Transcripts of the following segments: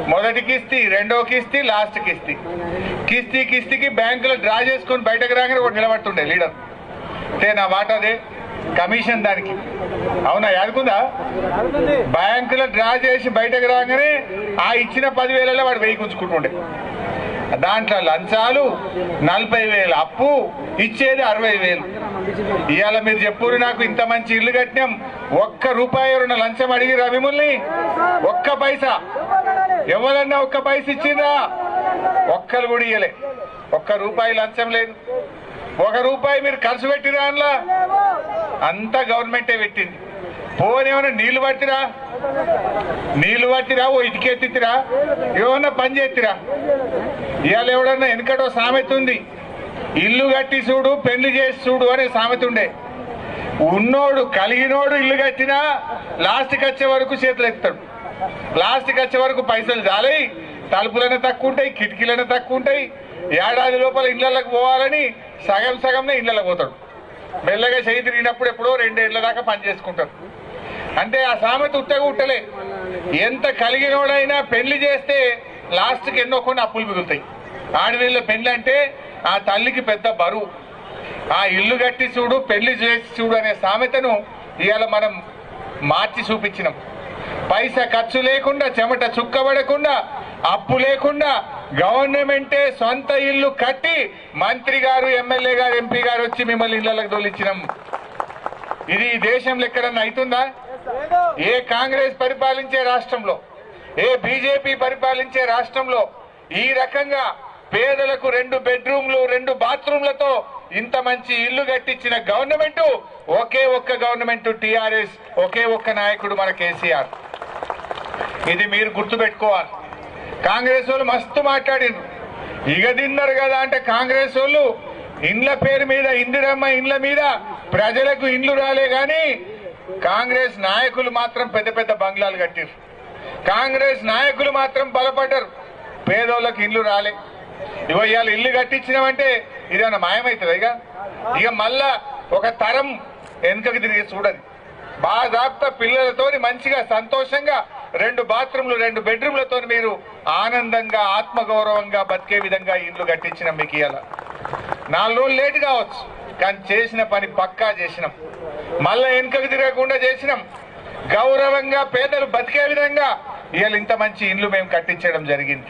మొదటి కిస్తీ, రెండో కిస్తీ, లాస్ట్ కిస్తీ. కిస్తీకి బ్యాంకులో డ్రా చేసుకొని బయటకు రాగానే ఒకటి నిలబడుతుండే లీడర్. అంటే నా మాట అదే కమిషన్ దానికి. అవునా? యాదుకుందా? బ్యాంకులో డ్రా చేసి బయటకు రాగానే ఆ ఇచ్చిన 10,000లో వాడు 1000 ఉంచుకుంటుండే. దాంట్లో లంచాలు 40,000, అప్పు ఇచ్చేది 60,000. ఇవాళ మీరు చెప్పురు నాకు ఇంత మంచి ఇల్లు కట్టినాం, ఒక్క రూపాయి ఎవరన్నా లంచం అడిగిరా మిమ్మల్ని? ఒక్క పైసా ఎవరన్నా ఒక్క పైసా ఇచ్చిండ్రా? ఒక్కరు కూడా ఇయ్యలే. ఒక్క రూపాయి లంచం లేదు. 1 రూపాయి మీరు ఖర్చు పెట్టిరా? అందులో అంతా గవర్నమెంటే పెట్టింది. పోనేమన్నా నీళ్లు పట్టిరా? ఓ ఇటుకెత్తిరా? ఏమన్నా పని చేతిరా? ఇవాళ ఎవడన్నా వెనకటో సామెత ఉంది, ఇల్లు కట్టి చూడు పెళ్లి చేసి చూడు అనే సామెత ఉండే. ఉన్నోడు కలిగినోడు ఇల్లు కట్టినా లాస్ట్కి వచ్చే వరకు చేతులు ఎత్తాడు. లాస్ట్కి వచ్చే వరకు పైసలు చాలయి, తలుపులైనా తక్కువ ఉంటాయి, కిటికీలైనా తక్కువ ఉంటాయి. ఏడాది లోపల ఇళ్లకి పోవాలని సగంనే ఇళ్లకి పోతాడు. మెల్లగా చేయి తిరిగినప్పుడు ఎప్పుడో 2 ఏళ్ల దాకా పని చేసుకుంటారు. అంటే ఆ సామెత ఉట్టలే. ఎంత కలిగినోడైనా పెళ్లి చేస్తే లాస్ట్కి ఎన్నో కొన్ని అప్పులు మిగులుతాయి. ఆడవిళ్ళ పెళ్లి అంటే ఆ తల్లికి పెద్ద బరువు. ఆ ఇల్లు కట్టి చూడు పెళ్లి చేసి చూడు అనే సామెతను ఇవాళ మనం మార్చి చూపించినాం. పైసా ఖర్చు లేకుండా, చెమట చుక్కబడకుండా, అప్పు లేకుండా గవర్నమెంటే సొంత ఇల్లు కట్టి మంత్రి గారు, ఎమ్మెల్యే గారు, ఎంపీ గారు వచ్చి మిమ్మల్ని ఇళ్లకు తోలిచ్చినాం. ఇది ఈ దేశంలో ఎక్కడన్నా అవుతుందా? ఏ కాంగ్రెస్ పరిపాలించే రాష్ట్రంలో, ఏ బీజేపీ పరిపాలించే రాష్ట్రంలో ఈ రకంగా పేదలకు 2 బెడ్రూమ్లు 2 బాత్రూమ్లతో ఇంత మంచి ఇల్లు కట్టించిన గవర్నమెంట్ ఒకే ఒక్క గవర్నమెంట్ టీఆర్ఎస్, ఒకే ఒక్క నాయకుడు మన కేసీఆర్. ఇది మీరు గుర్తుపెట్టుకోవాలి. కాంగ్రెస్ వాళ్ళు మస్తు మాట్లాడిండ్రు. ఇక తిన్నారు కదా అంటే కాంగ్రెస్ వాళ్ళు ఇండ్ల పేరు మీద, ఇందిరమ్మ ఇండ్ల మీద ప్రజలకు ఇండ్లు రాలే గాని కాంగ్రెస్ నాయకులు మాత్రం పెద్ద పెద్ద బంగ్లాలు కట్టారు. కాంగ్రెస్ నాయకులు మాత్రం బలపడ్డారు. పేదోళ్ళకి ఇండ్లు రాలే. ఇవాళ ఇల్లు కట్టించినామంటే ఇదేమన్నా మాయమవుతుంది. ఇక మళ్ళా ఒక తరం వెనుకకి తిరిగి చూడదు. బాగా పిల్లలతోని మంచిగా సంతోషంగా 2 బాత్రూమ్లు 2 బెడ్రూమ్లతో మీరు ఆనందంగా ఆత్మగౌరవంగా బతికే విధంగా ఇల్లు కట్టించినాం. మీకు ఇవాళ 4 రోజులు లేట్ కావచ్చు, కానీ చేసిన పని పక్కా చేసినాం. మళ్ళా వెనుకకు తిరగకుండా చేసినాం. గౌరవంగా పేదలు బతికే విధంగా ఇవాళ ఇంత మంచి ఇల్లు మేము కట్టించడం జరిగింది.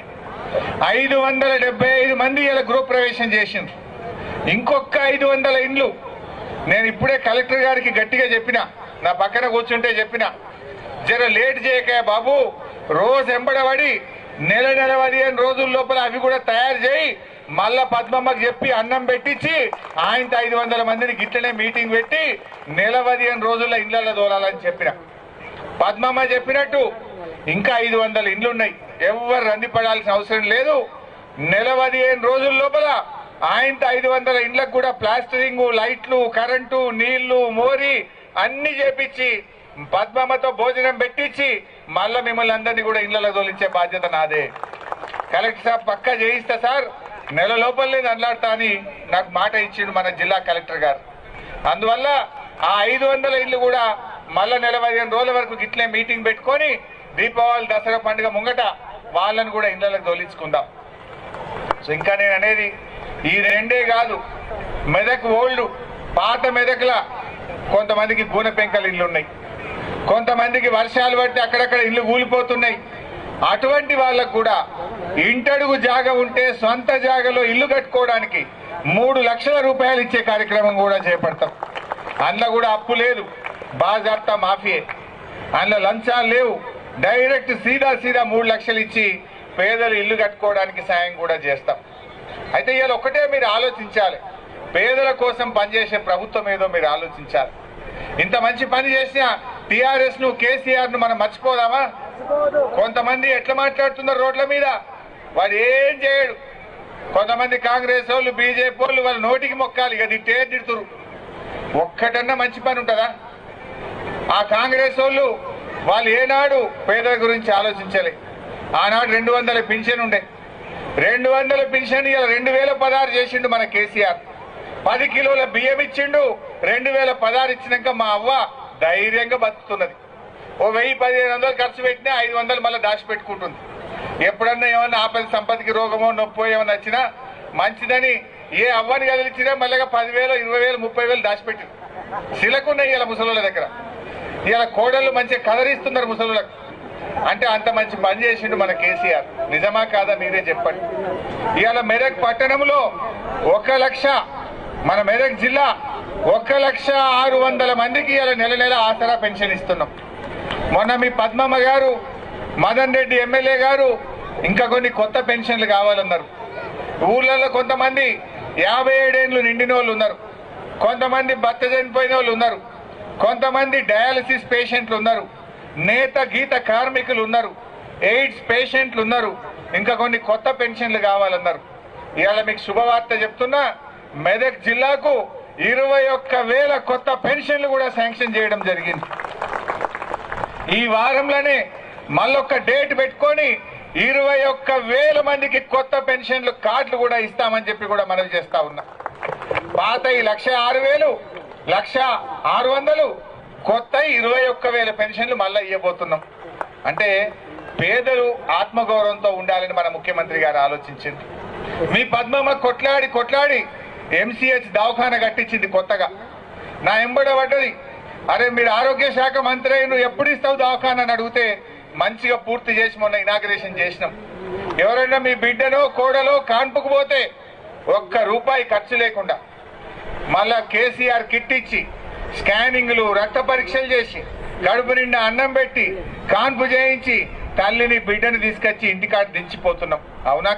575 మంది ఇలా గృహ ప్రవేశం చేసిండ్రు. ఇంకొక 500 ఇండ్లు నేను ఇప్పుడే కలెక్టర్ గారికి గట్టిగా చెప్పిన, నా పక్కన కూర్చుంటే చెప్పిన, జర లేట్ చేయక బాబు, రోజు ఎంబడబడి నెల 15 రోజుల లోపల అవి కూడా తయారు చేయి, మళ్ళా పద్మమ్మకి చెప్పి అన్నం పెట్టించి ఆయనతో 500 మందిని గిట్లనే మీటింగ్ పెట్టి నెల 15 రోజుల్లో ఇళ్లలో దోలాలని చెప్పిన. పద్మమ్మ చెప్పినట్టు ఇంకా 500 ఇండ్లు ఉన్నాయి. ఎవరు రందిపడాల్సిన అవసరం లేదు. నెల 15 రోజుల లోపల ఆయనతో 500 ఇండ్లకు కూడా ప్లాస్టరింగ్, లైట్లు, కరెంటు, నీళ్లు, మోరి అన్ని చేపించి పద్మమ్మతో భోజనం పెట్టించి మళ్ళా మిమ్మల్ని అందరినీ కూడా ఇళ్లలో తోలించే బాధ్యత నాదే. కలెక్టర్ సాబ్ పక్కా చేయిస్తా సార్, నెల లోపల నేను అల్లాడతా అని నాకు మాట ఇచ్చిండు మన జిల్లా కలెక్టర్ గారు. అందువల్ల ఆ 500 ఇళ్లు కూడా మళ్ళా నెల 15 రోజుల వరకు గిట్లే మీటింగ్ పెట్టుకొని దీపావళి దసరా పండుగ ముంగట వాళ్ళని కూడా ఇళ్లకు తోలించుకుందాం. సో ఇంకా నేను అనేది ఈ 2 కాదు, మెదక్ ఓల్డ్ పాత మెదక్ల కొంతమందికి గూనె పెంకల ఇల్లు ఉన్నాయి, కొంతమందికి వర్షాలు పట్టి అక్కడక్కడ ఇల్లు కూలిపోతున్నాయి. అటువంటి వాళ్ళకు కూడా ఇంటడుగు జాగ ఉంటే సొంత జాగలో ఇల్లు కట్టుకోవడానికి 3 లక్షల రూపాయలు ఇచ్చే కార్యక్రమం కూడా చేపడతాం. అందులో కూడా అప్పు లేదు, బాజాప్తా మాఫియే, అందులో లంచాలు లేవు. డైరెక్ట్ సీదా 3 లక్షలు ఇచ్చి పేదలు ఇల్లు కట్టుకోవడానికి సాయం కూడా చేస్తాం. అయితే ఇవాళ ఒకటే మీరు ఆలోచించాలి, పేదల కోసం పనిచేసే ప్రభుత్వం ఏదో మీరు ఆలోచించాలి. ఇంత మంచి పని చేసిన టీఆర్ఎస్ ను, కేసీఆర్ ను మనం మర్చిపోదామా? కొంతమంది ఎట్లా మాట్లాడుతున్నారు రోడ్ల మీద, వాడు ఏం చేయడు. కొంతమంది కాంగ్రెస్ వాళ్ళు, బీజేపీ వాళ్ళు వాళ్ళ నోటికి మొక్కాలి, ఇక తిట్టే తిడుతురు. ఒక్కటన్నా మంచి పని ఉంటుందా? ఆ కాంగ్రెస్ వాళ్ళు ఏనాడు పేదల గురించి ఆలోచించలే. ఆనాడు 200 పింఛన్ ఉండే, 200 పింఛన్ ఇలా 2016 చేసిండు మన కేసీఆర్. 10 కిలోల బియ్యం ఇచ్చిండు. 2016 ఇచ్చినాక మా అవ్వ ధైర్యంగా బతుకుతున్నది. ఓ 1000-1500 ఖర్చు పెట్టినా 500 మళ్ళీ దాచిపెట్టుకుంటుంది. ఎప్పుడన్నా ఏమన్నా ఆపద సంపత్తికి రోగమో నొప్పో ఏమన్నా వచ్చినా మంచిదని ఏ అవ్వని కదిలిచ్చినా మళ్ళీ 10,000 20,000 30,000 దాచిపెట్టింది. శిలకున్నాయి ఇలా ముసలోళ్ళ దగ్గర. ఇలా కోడళ్ళు మంచిగా కదరిస్తున్నారు ముసలులకు. అంటే అంత మంచి పని చేసిండు మన కేసీఆర్. నిజమా కాదా మీరే చెప్పండి. ఇవాళ మెదక్ పట్టణంలో 1 లక్ష, మన మెదక్ జిల్లా 1,600,000 మందికి ఇలా నెల నెల ఆసరా పెన్షన్ ఇస్తున్నాం. మొన్న మీ పద్మమ్మ గారు, మదన్ రెడ్డి ఎమ్మెల్యే గారు ఇంకా కొన్ని కొత్త పెన్షన్లు కావాలన్నారు. ఊళ్ళలో కొంతమంది 57 ఏళ్ళు నిండిన వాళ్ళు ఉన్నారు, కొంతమంది భర్త చనిపోయిన వాళ్ళు ఉన్నారు, కొంతమంది డయాలసిస్ పేషెంట్లు ఉన్నారు, నేత గీత కార్మికులు ఉన్నారు, ఎయిడ్స్ పేషెంట్లు ఉన్నారు, ఇంకా కొన్ని కొత్త పెన్షన్లు కావాలన్నారు. ఇవాళ మీకు శుభవార్త చెప్తున్నా, మెదక్ జిల్లాకు 21,000 కొత్త పెన్షన్లు కూడా శాంక్షన్ చేయడం జరిగింది. ఈ వారంలోనే మళ్ళొక్క డేట్ పెట్టుకొని 21,000 మందికి కొత్త పెన్షన్లు కార్డులు కూడా ఇస్తామని చెప్పి కూడా మనవి చేస్తా ఉన్నా. పాత 1,06,000, 1,06,00 కొత్త 21,000 పెన్షన్లు మళ్ళీ ఇవ్వబోతున్నాం. అంటే పేదలు ఆత్మగౌరవంతో ఉండాలని మన ముఖ్యమంత్రి గారు ఆలోచించింది. మీ పద్మమ్మ కొట్లాడి ఎంసీహెచ్ దవాఖాన కట్టించింది కొత్తగా. నా ఎంబడ పడ్డది, అరే మీరు ఆరోగ్య శాఖ మంత్రి నువ్వు ఎప్పుడు ఇస్తావు దవాఖాన అని అడిగితే మంచిగా పూర్తి చేసి మొన్న ఇనాగ్రేషన్ చేసినాం. ఎవరైనా మీ బిడ్డనో కోడలో కాన్పుకు పోతే ₹1 ఖర్చు లేకుండా మళ్ళా కేసీఆర్ కిట్ ఇచ్చి స్కానింగ్లు, రక్త పరీక్షలు చేసి, కడుపు నిండా అన్నం పెట్టి, కాన్పు చేయించి తల్లిని బిడ్డని తీసుకొచ్చి ఇంటికాడ దించిపోతున్నాం. అవునా?